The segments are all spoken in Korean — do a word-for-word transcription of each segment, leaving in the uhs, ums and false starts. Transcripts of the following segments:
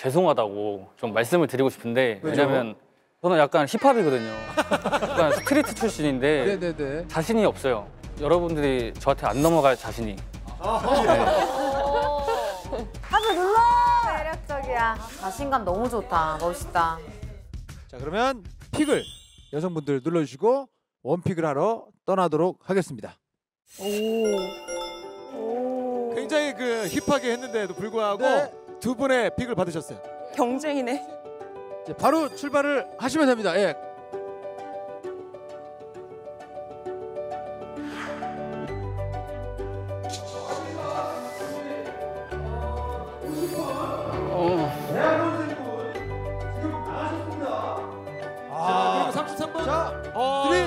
죄송하다고 좀 말씀을 드리고 싶은데 왜죠? 왜냐면 저는 약간 힙합이거든요. 약간 스트리트 출신인데 네네네. 자신이 없어요. 여러분들이 저한테 안 넘어갈 자신이. 네. 탑을 눌러! 매력적이야. 자신감 너무 좋다. 멋있다. 자, 그러면 픽을 여성분들 눌러주시고 원픽을 하러 떠나도록 하겠습니다. 오. 오. 굉장히 그 힙하게 했는데도 불구하고 네. 두 분의 픽을 받으셨어요. 경쟁이네. 이제 바로 출발을 하시면 됩니다. 예. 아, 그리고 삼십삼 번. 자, 어... 드림.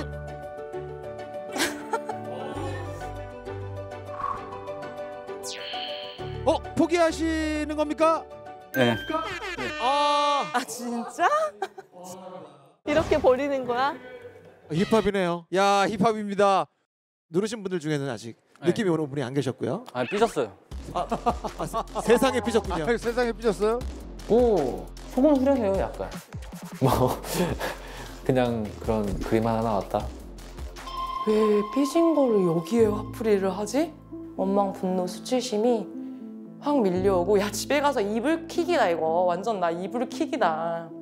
어, 포기하시는 겁니까? 네. 아, 아 진짜? 이렇게 버리는 거야? 힙합이네요. 야, 힙합입니다. 누르신 분들 중에는 아직 네. 느낌이 오는 분이 안 계셨고요. 아, 삐졌어요. 아, 아, 세상에 삐졌군요. 아, 세상에 삐졌어요? 오, 속은 후련해요, 약간. 뭐 그냥 그런 그림 하나 나왔다. 왜 삐진 거를 여기에 화풀이를 하지? 원망, 분노, 수치심이 확 밀려오고 야 집에 가서 이불 킥이다 이거. 완전 나 이불 킥이다.